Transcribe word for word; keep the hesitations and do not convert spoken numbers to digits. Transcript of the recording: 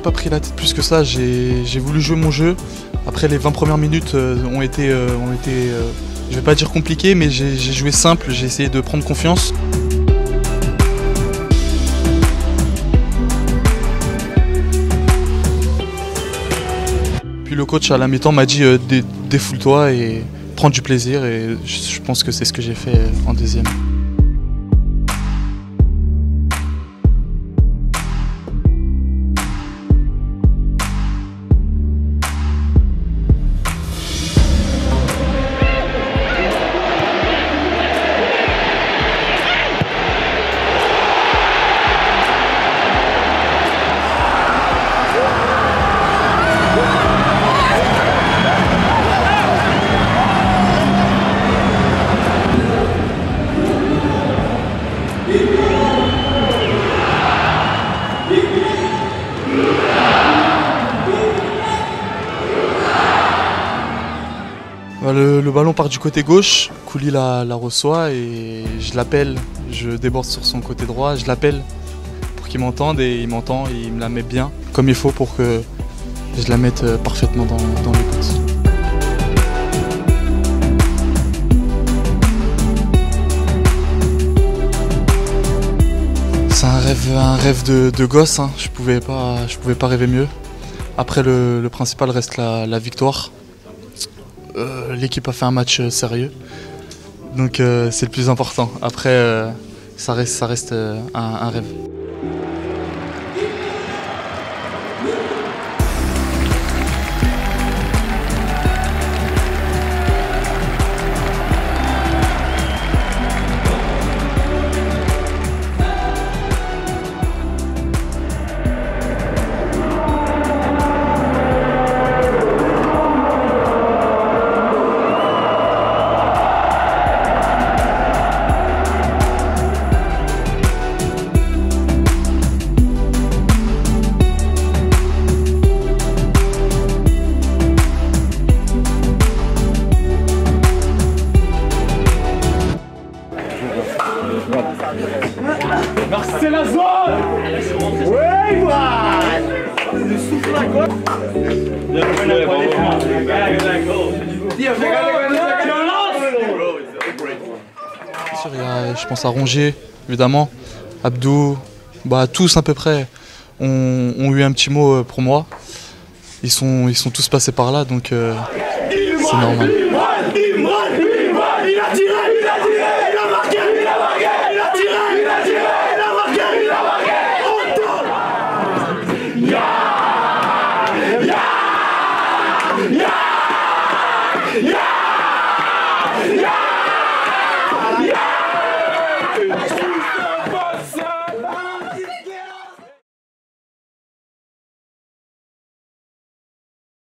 suis pas pris la tête plus que ça, j'ai voulu jouer mon jeu. Après les vingt premières minutes euh, ont été, euh, ont été euh, je vais pas dire compliquées, mais j'ai joué simple, j'ai essayé de prendre confiance. Puis le coach à la mi-temps m'a dit euh, dé défoule-toi et prends du plaisir, et je pense que c'est ce que j'ai fait en deuxième. Le, le ballon part du côté gauche, Kouli la, la reçoit et je l'appelle, je déborde sur son côté droit, je l'appelle pour qu'il m'entende et il m'entend et il me la met bien comme il faut pour que je la mette parfaitement dans, dans les buts. C'est un rêve, un rêve de, de gosse, hein. Je pouvais pas, je pouvais pas rêver mieux. Après le, le principal reste la, la victoire. Euh, L'équipe a fait un match euh, sérieux, donc euh, c'est le plus important. Après, euh, ça reste, ça reste euh, un, un rêve. C'est la zone. Oui, voilà. Le souffle à gauche. Il y a, je pense à Rongier, évidemment, Abdou, bah, tous à peu près ont, ont eu un petit mot pour moi. Ils sont, ils sont tous passés par là, donc euh, c'est normal.